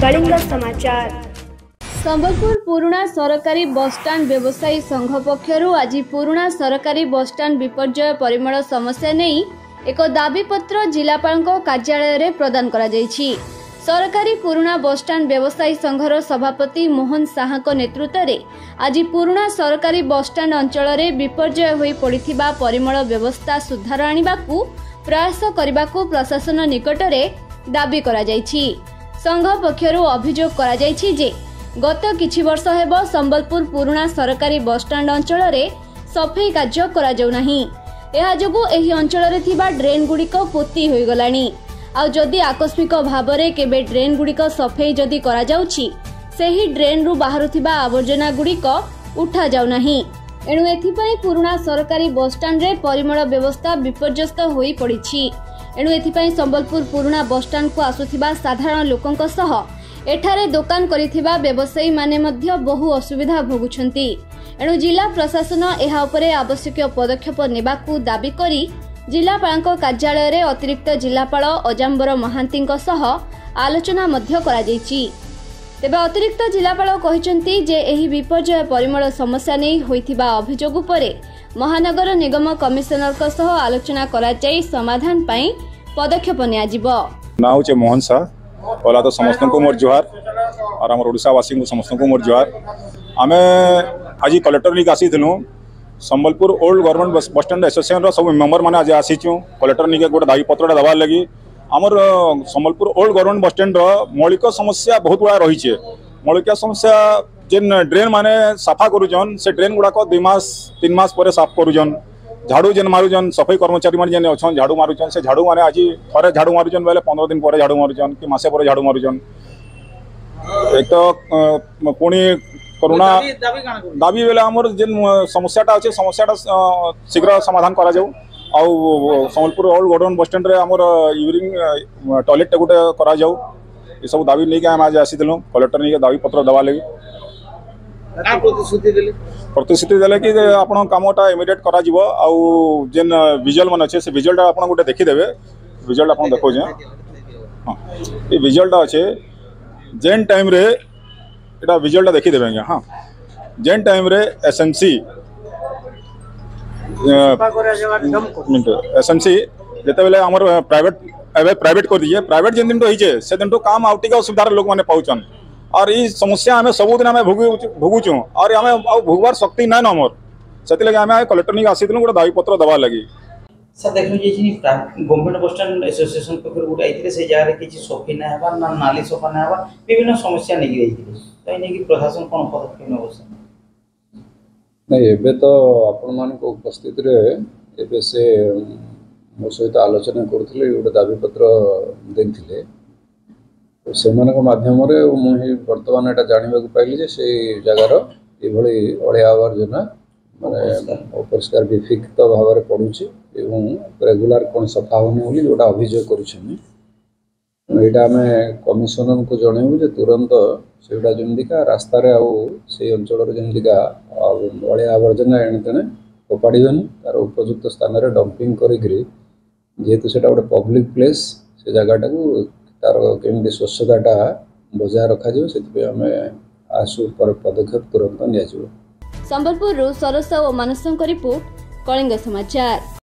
कलिंग समाचार। संबलपुर पुराना सरकारी बसस्टाण्ड व्यवसायी संघ पक्षरु आज पुराना सरकारी बसस्टाण्ड विपर्यय परिमल समस्या नहीं एक दाबीपत्र जिलापाल कार्यालय रे प्रदान करा जायछि। सरकारी पुराना बसस्टाण्ड व्यवसायी संघर सभापति मोहन साहा नेतृत्व में आज पुराना सरकारी बसस्टाण्ड अंचल में विपर्यय होई पड़िथिबा परिमल व्यवस्था सुधार आनिबाकू प्रयास करबाकू प्रशासन निकट में दाबी करा जायछि। संघ पक्षरु अभियोग करा जायछि जे गत किछि वर्ष हेबो संबलपुर पुराना सरकारी बसस्टाण्ड अंचल में सफाई कार्य करा जाउ नाही। एहा जोगु एही अंचल रे थिबा ड्रेन गुड़िक पोती होई गलानी। आ जदि आकस्मिक भावरे केबे ड्रेन गुड़िक सफाई जदि करा जाउछि सेही ड्रेन रु बाहरुथिबा आवर्जना गुड़िक उठा जाउ नाही। एणु एथिपई पुराना सरकारी बसस्टाण्ड रे परिमल व्यवस्था विपर्यस्त होई पड़िछि। एणु एथिपई संबलपुर पुराना बसस्टाण्ड को आसुथिबा साधारण लोकंक सह एठारे दुकान करिथिबा व्यवसायी माने मध्य बहु असुविधा भोगुछंती। एणु जिला प्रशासन एहा उपरे आवश्यक पदक्षेप नेबाकू दाबी करी जिलापालक कार्यालय रे अतिरिक्त जिलापाल अजाम्बर महांती सह आलोचना मध्य करा जायछि। तेबे अतिरिक्त जिलापाल कहिसंती जे एही विपर्यय परिमल समस्या नै होइथिबा अभियोग उपरे महानगर निगम कमिशनर का सह आलोचना करा जाय समाधान पई पदक्षेप नियाजिबो। नाउ छे मोहन साह पहला तो समस्त को मोर जोहार और हमर ओडिसा वासी को समस्त को मोर जोहार। आमे आज कलेक्टर निक आसीथिलु Sambalpur old government bus stand association रो सब मेंबर माने आज आसीचु कलेक्टर निके गोटे दाबी पत्र दबा लगी। हमर Sambalpur old government bus stand रो मौलिक समस्या बहुत बड़ा रही है। मौलिक समस्या जेन ड्रेन माने साफा करूजन से ड्रेन गुड़ा को 2 मास 3 मास पर साफ करूजन। झाड़ू जेन मारुजन सफाई कर्मचारी मान जेन अछन झाड़ू मारुजन से झाड़ू माने आज थरे झाड़ू मारुजन बेले 15 दिन पर झाड़ू मारुजन कि मासे पर झाड़ू मारुजन। एक तो पुणी करुणा दाबी बेले हमर जेन समस्याटा अछि समस्याटा शीघ्र समाधान करा जाऊ। आउ Sambalpur old government bus stand रे हमर यूरिन टॉयलेट गोटे करा जाऊ। ये सब दाबी नहीं हम आज आसीथिलु कलेक्टर नहीं दाबी पत्र दबा लगी। प्रतिश्रुति देले कि आपण कामटा इमिडिएट करा जिवो। आउ जेन विजुअल मन अच्छे से विजुअलटा आपण गोटे देखि देबे। विजुअल आपण देखो जे हां ये विजुअलटा अच्छे जेन टाइम रे एटा विजुअलटा देखि देबे। हां जेन टाइम रे एसएमसी एसएमसी जते बेले हमर प्राइवेट कर दिए प्राइवेट जेन दिन तो हिचे से दिन तो काम आउटिक असुविधा लोक माने पाउचन। और ई समस्या हमें सब दिन हमें भोगुचु और हमें भोगवार शक्ति ना हमर सेति लगे हमें कलेक्टर निक आसीथिलु गोटे दाबी पत्र दबा लगी। सर देखो जे गवर्नमेंट बस स्टैंड एसोसिएशन पखर गोटे आइथिले से जारे किछि सफी ना हेबा ना नाली सफा ना हेबा विभिन्न समस्या नेगी आइथिले तै नेगी प्रशासन कोन पदक्षेप नेबो सर? नहीं एबे तो आपण मान को उपस्थित रे एबे से मो सहित आलोचना करथिले गोटे दाबी पत्र देथिले तो सेमान माध्यम मुझे बर्तमान एटा जानवा पाइली जे से जगार ये अड़िया आवर्जना माने अपरिष्कार विफिक्त भाव में पड़ुछि एवं रेगुलर कौन सफा होने बोली जोटा अभियोग करेटा आम कमिशनर को जनइबू जे तुरंत सेटा जमीका रास्तार से अंचल जमीका अड़िया आवर्जना एणे तेणे फोपाड़बेनि तार उपयुक्त स्थान में डंपिंग करेतु से गोटे पब्लिक प्लेस से जगटा को तार केमती स्वच्छताटा बजाय रखा से आम आसु पदक्षेप तुरंत निया। संबलपुर सरस और मानसों रिपोर्ट कलिंग समाचार।